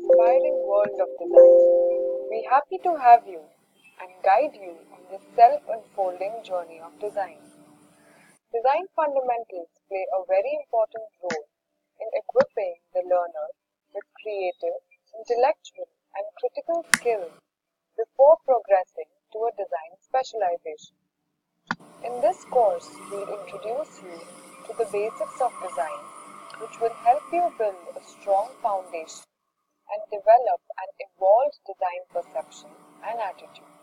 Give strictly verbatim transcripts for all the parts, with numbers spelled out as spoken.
inspiring world of design. We're happy to have you and guide you on this self-unfolding journey of design. Design fundamentals play a very important role in equipping the learner with creative, intellectual, and critical skills before progressing to a design specialization. In this course, we'll introduce you to the basics of design, which will help you build a strong foundation and develop an evolved design perception and attitude.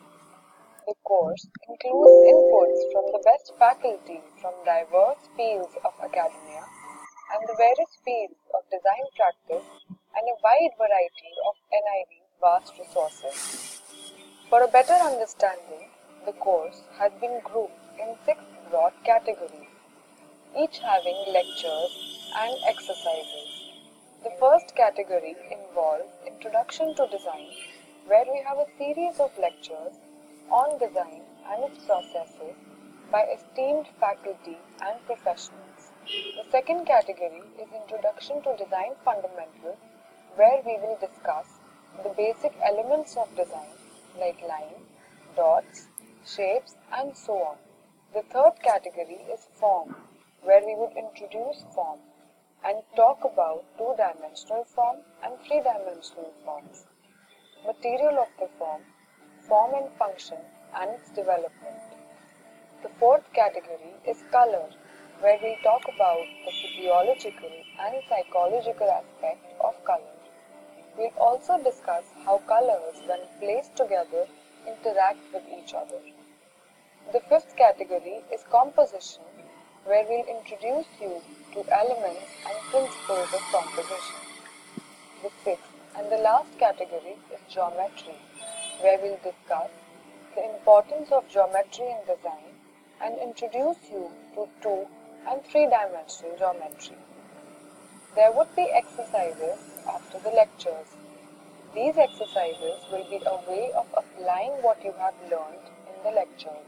The course includes inputs from the best faculty from diverse fields of academia and the various fields of design practice and a wide variety of N I V's vast resources. For a better understanding, the course has been grouped in six broad categories, each having lectures and exercises. The first category involves Introduction to Design, where we have a series of lectures on design and its processes by esteemed faculty and professionals. The second category is Introduction to Design Fundamentals, where we will discuss the basic elements of design like lines, dots, shapes, and so on. The third category is Form, where we would introduce form and talk about two-dimensional form and three-dimensional forms, material of the form, form and function, and its development. The fourth category is Color, where we talk about the physiological and psychological aspect of color. We'll also discuss how colors, when placed together, interact with each other. The fifth category is Composition, where we'll introduce you to elements and principles of composition. The sixth and the last category is Geometry, where we'll discuss the importance of geometry in design and introduce you to two and three-dimensional geometry. There would be exercises after the lectures. These exercises will be a way of applying what you have learned in the lectures.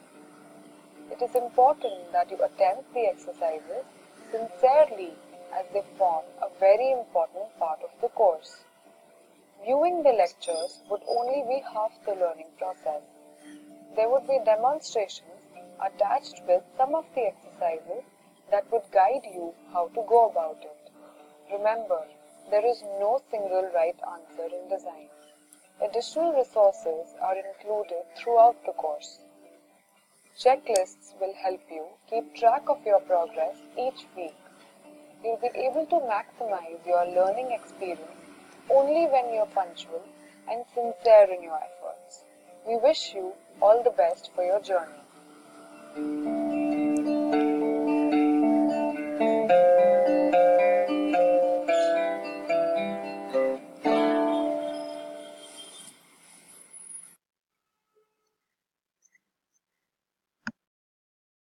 It is important that you attempt the exercises sincerely, as they form a very important part of the course. Viewing the lectures would only be half the learning process. There would be demonstrations attached with some of the exercises that would guide you how to go about it. Remember, there is no single right answer in design. Additional resources are included throughout the course. Checklists will help you keep track of your progress each week. You'll be able to maximize your learning experience only when you're punctual and sincere in your efforts. We wish you all the best for your journey.